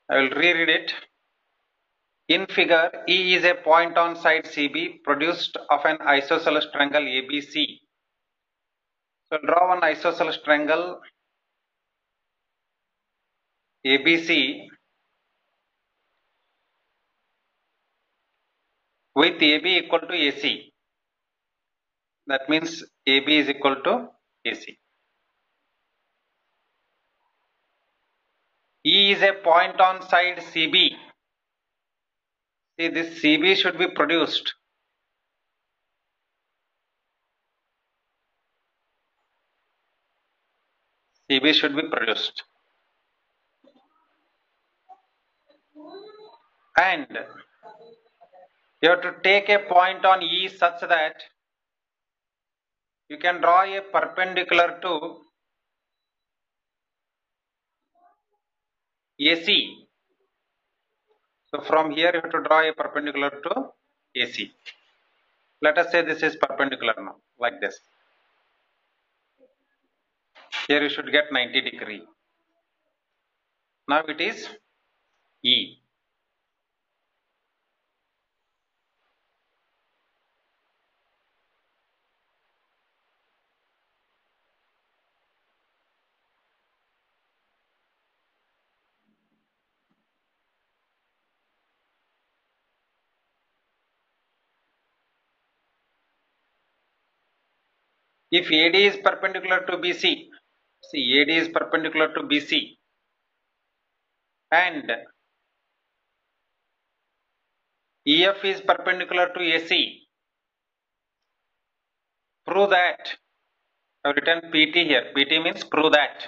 I will reread it. In figure, E is a point on side CB produced of an isosceles triangle ABC. So draw one isosceles triangle ABC with AB equal to AC. That means AB is equal to AC. E is a point on side CB. See, this CB should be produced. CB should be produced. And you have to take a point on E such that you can draw a perpendicular to AC. So from here you have to draw a perpendicular to AC. Let us say this is perpendicular now, like this. Here you should get 90°. Now it is E. If AD is perpendicular to BC, see AD is perpendicular to BC and EF is perpendicular to AC, prove that. I have written PT here. PT means prove that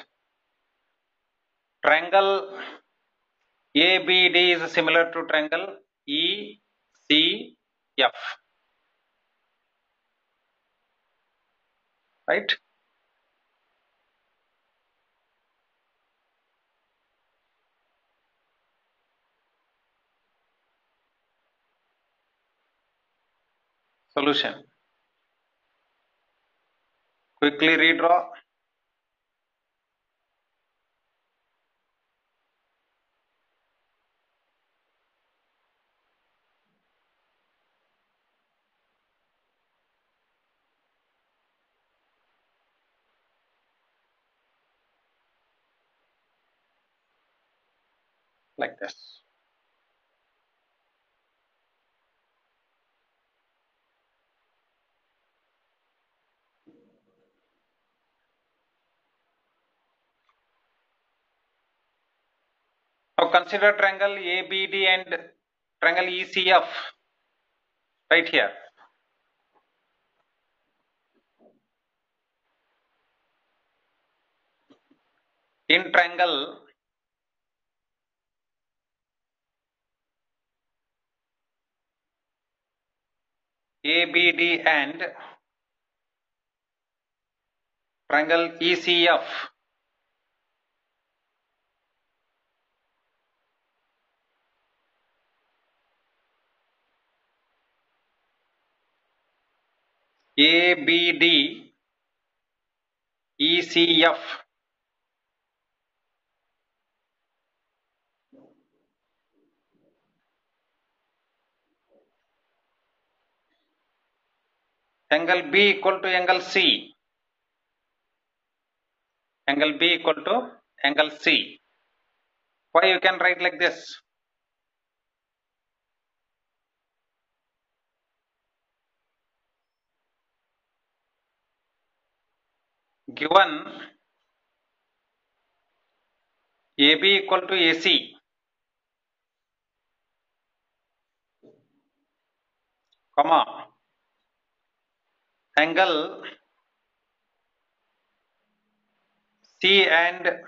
triangle ABD is similar to triangle ECF. Right? Solution. Quickly redraw. Like this. Now consider triangle ABD and triangle ECF right here. In triangle ABD and triangle ECF, ABD ECF, angle B equal to angle C, angle B equal to angle C. Why you can write like this? Given AB equal to AC, comma, angle C and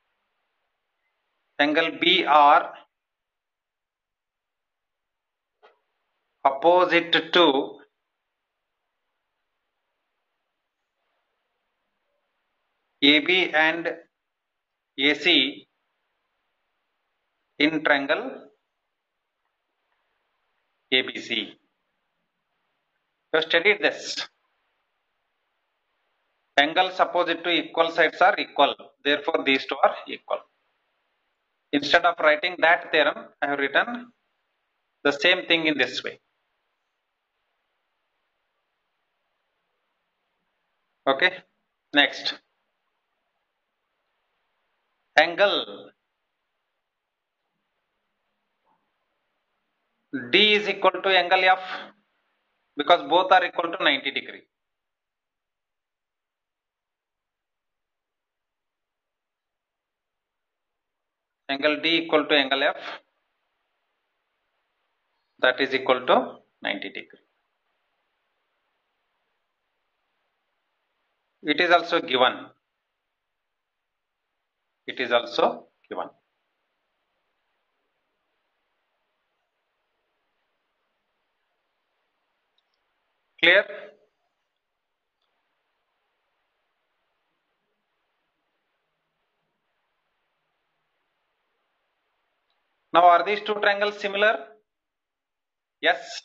angle B are opposite to AB and AC in triangle ABC. You studied this. Angles opposite to equal sides are equal. Therefore, these two are equal. Instead of writing that theorem, I have written the same thing in this way. Okay, next. Angle D is equal to angle F because both are equal to 90 degree. Angle D equal to angle F, that is equal to 90 degree. It is also given. It is also given. Clear? Now are these two triangles similar? Yes.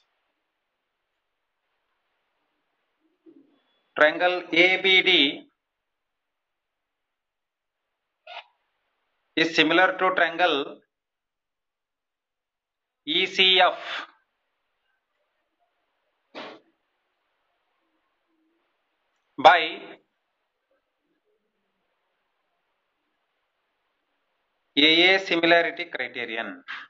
Triangle ABD is similar to triangle ECF. By AA similarity criterion.